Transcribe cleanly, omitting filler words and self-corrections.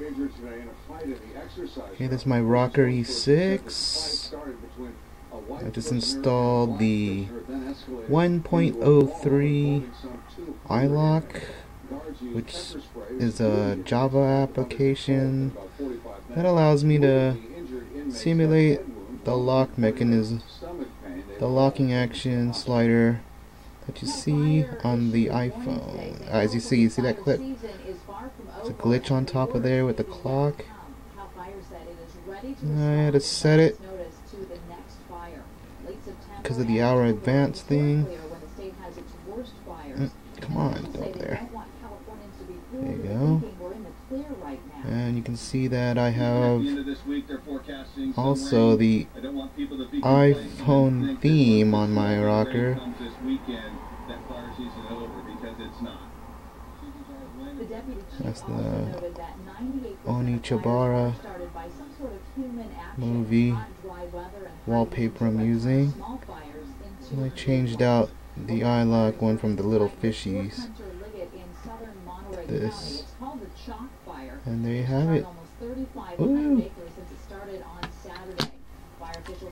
Okay, this is my Rokr E6. I just installed the 1.03 iLock, which is a Java application that allows me to simulate the lock mechanism, the locking action slider that you see on the iPhone. As you see that clip? There's a glitch on top of there with the clock. I had to set it because of the hour advance thing. Come on, go up there. There you go. And you can see that I have also the iPhone theme on my Rokr. That's the Oneechabara movie wallpaper I'm using. And I changed out the iLock one from the little fishies to this. And there you have it. Ooh.